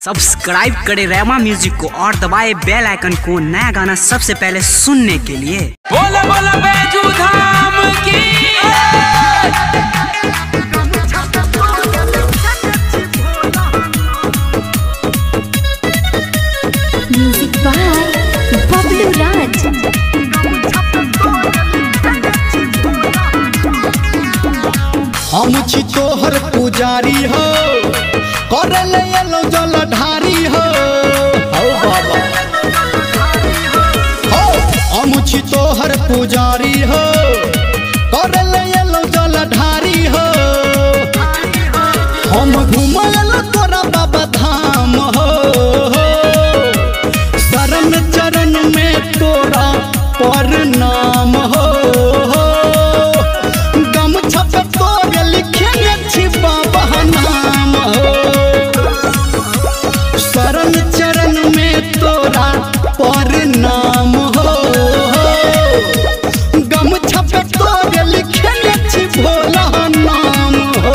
Subscribe करें रेमा music को और दबाए बेल आइकन को नया गाना सबसे पहले सुनने के लिए। बोला बोला बैजू धाम की म्यूजिक बाय बबलू राज। हम छी तोहर पुजारी हो करे ले लो जलधारी हो बाबा हो। हम छी तोहर पुजारी हो करे ले लो जलधारी हो। हम घूमल तोरा बाबा धाम हो शरण चरण में तोरा प्रणाम हो। शरण चरण में तोरा प्रणाम हो गमछा पे तोरे लिखले छी भोला नाम हो।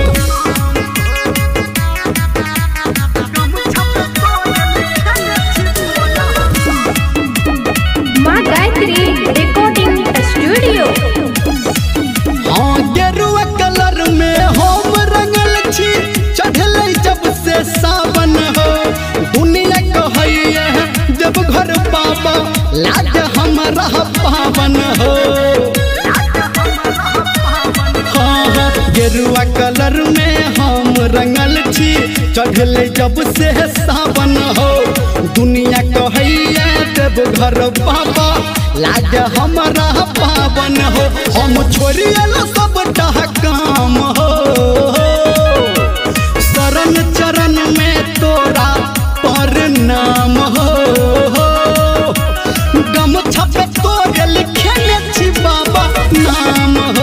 माँ गायत्री रिकॉर्डिंग स्टूडियो। हाँ गेरुआ कलर में हम रंगल छी चढ़ले जब से सावन हो। दुनिया कहैया जब घर बाबा लाज हमारा पावन हो। हाँ गेरुआ कलर में हम रंगल छी चढ़ले जब से सावन हो। दुनिया कहैया जब घर बाबा लाज हमारा पावन हो। हम छोड़ियल सब काम हो शरण चरण में तोरा प्रणाम हो। गमछा पे तोरे लिखले छी बाबा नाम हो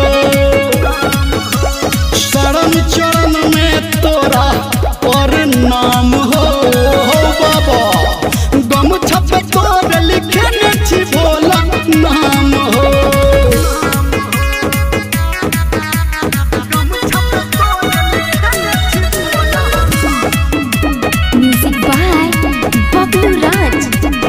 शरण चरण में तोरा प्रणाम हो बाबा। गमछा पे तोरे लिखले छी भोला नाम हो। Music by Bablu Raj.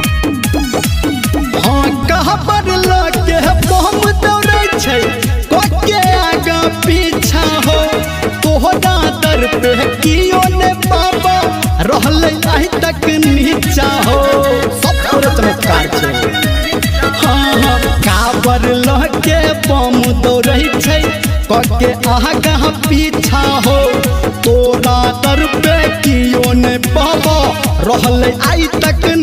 हाँ कहाँ पर लगे बम दौड़े छै कोके आगा पीछा हो। तोहरा दर पे कियो ने बाबा रहले आइ तक नीचा हो। सब तोरे चमत्कार छै। हाँ काबर लगे बम दौड़े छै कोके आगा पीछा हो। तोरा दर पे कियो ने बाबा रहले आइ तक